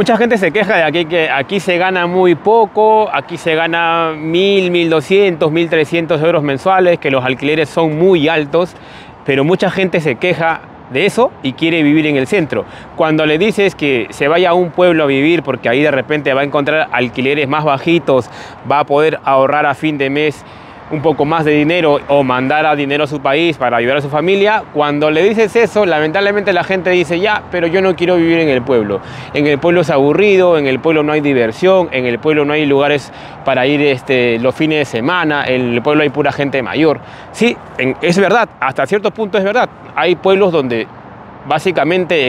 Mucha gente se queja de aquí que aquí se gana muy poco, aquí se gana 1.000, 1.200, 1.300 euros mensuales, que los alquileres son muy altos, pero mucha gente se queja de eso y quiere vivir en el centro. Cuando le dices que se vaya a un pueblo a vivir porque ahí de repente va a encontrar alquileres más bajitos, va a poder ahorrar a fin de mes un poco más de dinero o mandar a dinero a su país para ayudar a su familia, cuando le dices eso, lamentablemente la gente dice, ya, pero yo no quiero vivir en el pueblo. En el pueblo es aburrido, en el pueblo no hay diversión, en el pueblo no hay lugares para ir los fines de semana, en el pueblo hay pura gente mayor. Sí, es verdad, hasta cierto punto es verdad. Hay pueblos donde básicamente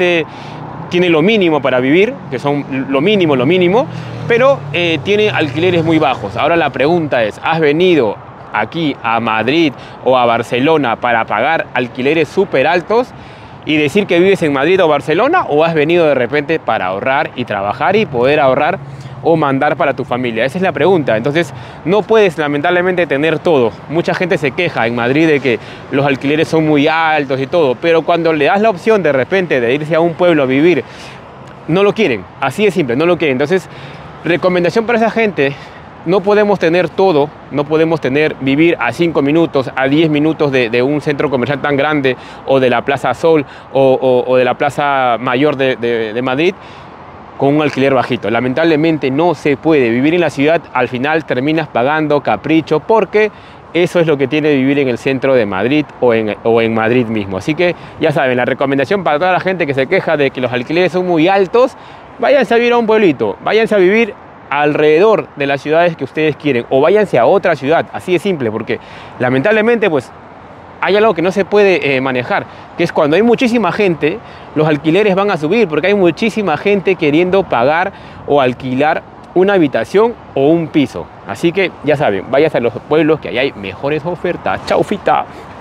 tiene lo mínimo para vivir, que son lo mínimo, pero tiene alquileres muy bajos. Ahora la pregunta es, ¿has venido aquí a Madrid o a Barcelona para pagar alquileres súper altos y decir que vives en Madrid o Barcelona, o has venido de repente para ahorrar y trabajar y poder ahorrar o mandar para tu familia? Esa es la pregunta. Entonces no puedes lamentablemente tener todo. Mucha gente se queja en Madrid de que los alquileres son muy altos y todo, pero cuando le das la opción de repente de irse a un pueblo a vivir, no lo quieren, así de simple, no lo quieren. Entonces, recomendación para esa gente: no podemos tener todo, no podemos vivir a 5 minutos, a 10 minutos de un centro comercial tan grande, o de la Plaza Sol, o de la Plaza Mayor de Madrid, con un alquiler bajito. Lamentablemente no se puede. Vivir en la ciudad, al final terminas pagando capricho, porque eso es lo que tiene vivir en el centro de Madrid o en Madrid mismo. Así que ya saben, la recomendación para toda la gente que se queja de que los alquileres son muy altos: váyanse a vivir a un pueblito, váyanse a vivir alrededor de las ciudades que ustedes quieren, o váyanse a otra ciudad, así de simple, porque lamentablemente pues hay algo que no se puede manejar, que es cuando hay muchísima gente, los alquileres van a subir, porque hay muchísima gente queriendo pagar o alquilar una habitación o un piso. Así que ya saben, váyanse a los pueblos que ahí hay mejores ofertas. Chau, fita.